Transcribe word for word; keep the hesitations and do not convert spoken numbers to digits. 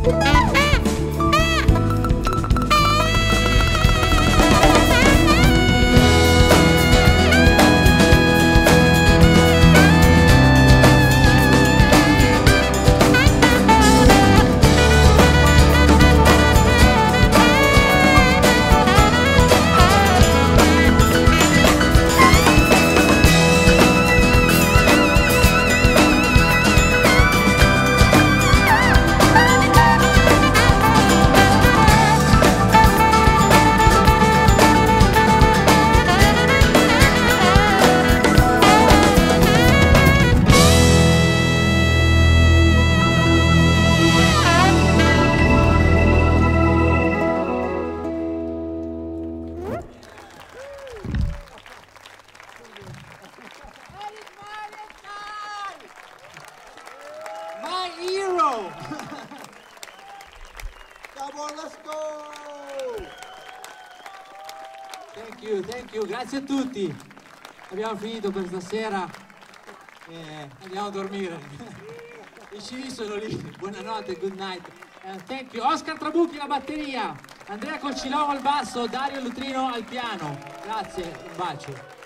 Thank you, thank you, grazie a tutti. Abbiamo finito per stasera e andiamo a dormire. I C D sono lì. Buonanotte, good night. Uh, thank you. Oscar Trabucchi alla batteria, Andrea Colcilomo al basso, Dario Lutrino al piano. Grazie, un bacio.